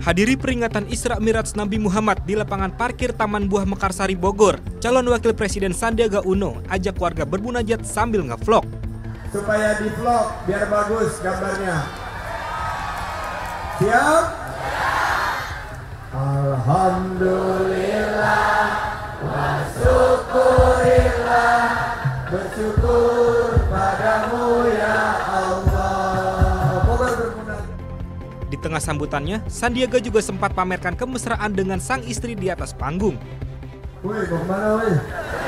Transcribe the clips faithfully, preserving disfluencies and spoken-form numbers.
Menghadiri peringatan Isra Miraj Nabi Muhammad di lapangan parkir Taman Buah Mekarsari Bogor, calon wakil presiden Sandiaga Uno ajak warga bermunajat sambil nge-vlog. Supaya di vlog biar bagus gambarnya. Siap? Alhamdulillah wa syukurillah, bersyukur padamu ya Allah. Bogor bermunajat. Di tengah sambutannya, Sandiaga juga sempat pamerkan kemesraan dengan sang istri di atas panggung. Woi, mau kemana woi?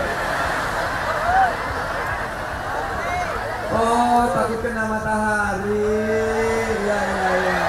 Oh, takut kena matahari. Ya, ya, ya.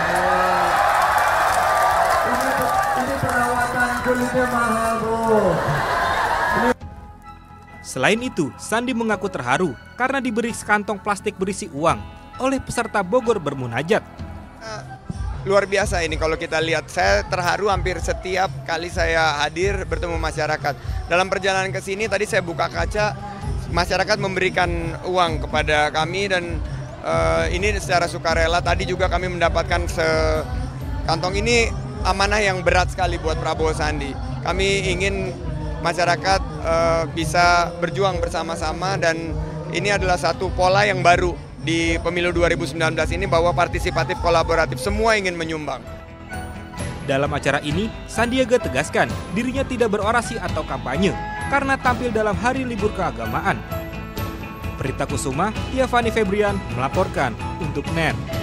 Ini, ini perawatan kulitnya mahal, Bu. Ini... Selain itu, Sandi mengaku terharu karena diberi sekantong plastik berisi uang oleh peserta Bogor bermunajat. Luar biasa ini kalau kita lihat, saya terharu hampir setiap kali saya hadir bertemu masyarakat. Dalam perjalanan ke sini tadi saya buka kaca, masyarakat memberikan uang kepada kami dan uh, ini secara sukarela. Tadi juga kami mendapatkan sekantong ini, amanah yang berat sekali buat Prabowo Sandi. Kami ingin masyarakat uh, bisa berjuang bersama-sama dan ini adalah satu pola yang baru di pemilu dua ribu sembilan belas ini bahwa partisipatif kolaboratif, semua ingin menyumbang. Dalam acara ini, Sandiaga tegaskan dirinya tidak berorasi atau kampanye karena tampil dalam hari libur keagamaan. Prita Kusuma, Tiafani Febrian melaporkan untuk N E T.